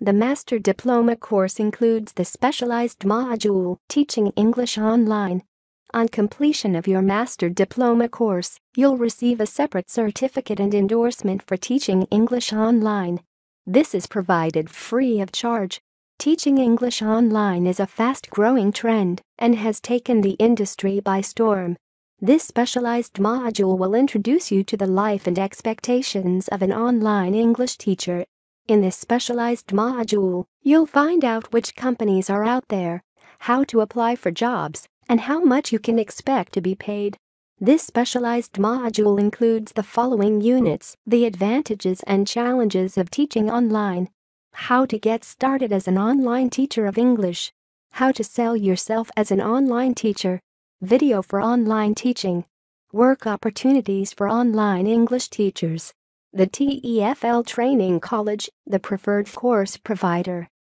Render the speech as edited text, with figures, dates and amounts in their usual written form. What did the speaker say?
The Master Diploma course includes the specialized module Teaching English Online. On completion of your Master Diploma course, you'll receive a separate certificate and endorsement for teaching English online. This is provided free of charge. Teaching English online is a fast-growing trend and has taken the industry by storm. This specialized module will introduce you to the life and expectations of an online English teacher. In this specialized module, you'll find out which companies are out there, how to apply for jobs, and how much you can expect to be paid. This specialized module includes the following units: the advantages and challenges of teaching online, how to get started as an online teacher of English, how to sell yourself as an online teacher, video for online teaching, work opportunities for online English teachers. The TEFL Training College, the preferred course provider.